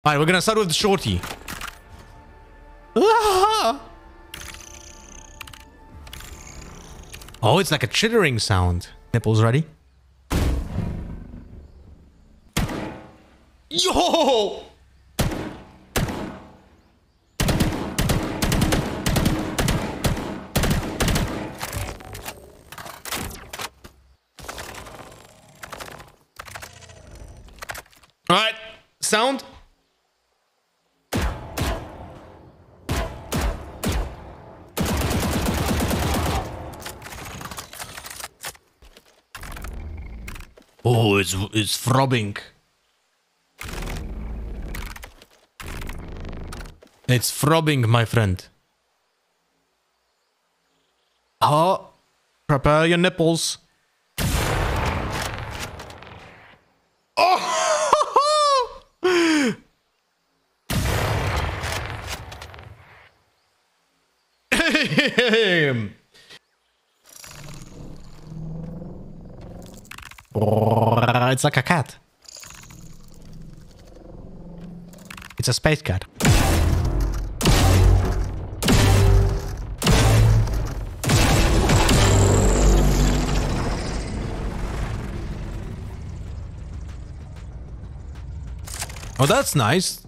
All right, we're gonna start with Shorty. Ah! Oh, it's like a chittering sound. Nipples ready? Yo! All right, sound. Oh, it's throbbing. It's throbbing, my friend. Oh, prepare your nipples. It's like a cat. It's a space cat. Oh, that's nice.